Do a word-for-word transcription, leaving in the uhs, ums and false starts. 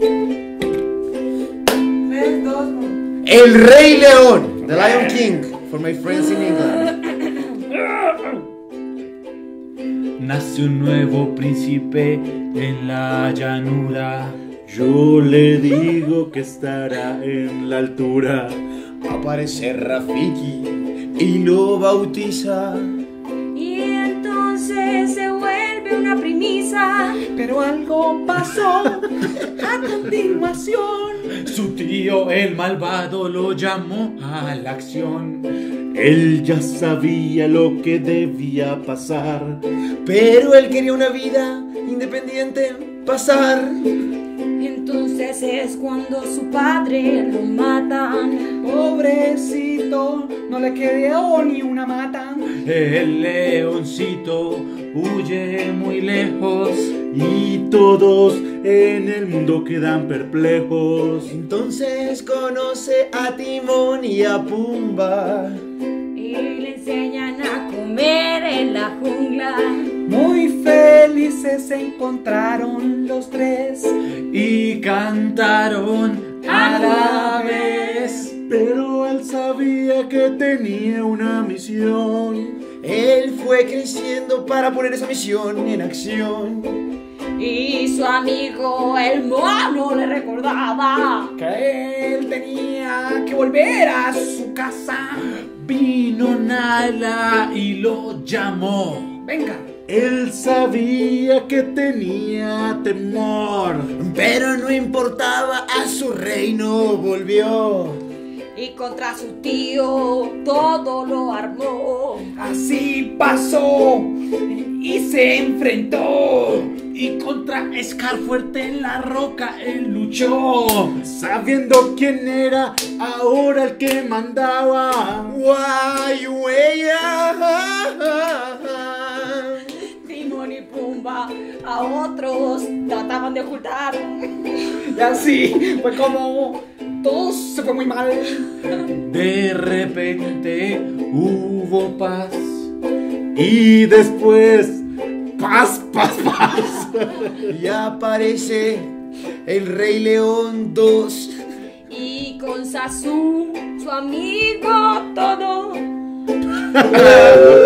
Tres, dos, uno. El Rey León, The Lion King, for my friends in England. Nace un nuevo príncipe en la llanura. Yo le digo que estará en la altura. Aparece Rafiki y lo bautiza. Y entonces se vuelve una premisa. Pero algo pasó a continuación. Su tío el malvado lo llamó a la acción. Él ya sabía lo que debía pasar, Pero él quería una vida independiente pasar. Entonces es cuando su padre lo matan. Pobrecito, no le quedó ni una mata. el leoncito huye muy lejos y todos en el mundo quedan perplejos. Entonces conoce a Timón y a Pumba. Y le enseñan a comer en la jungla. Muy felices se encontraron los tres. Y cantaron a la vez. Pero él sabía que tenía una misión. Él fue creciendo para poner esa misión en acción. Y su amigo el mono le recordaba Que él tenía que volver a su casa. Vino Nala y lo llamó. Venga. Él sabía que tenía temor. Pero no importaba, a su reino volvió. y contra su tío todo lo armó. Así pasó y se enfrentó. Y contra Scar fuerte en la roca él luchó, sabiendo quién era ahora el que mandaba. Guay, huella. Timón y Pumba a otros trataban de ocultar. Y así fue como todo se fue muy mal. De repente hubo paz y después paz, paz, paz. Y aparece el Rey León dos. Y con Sasu, su amigo todo.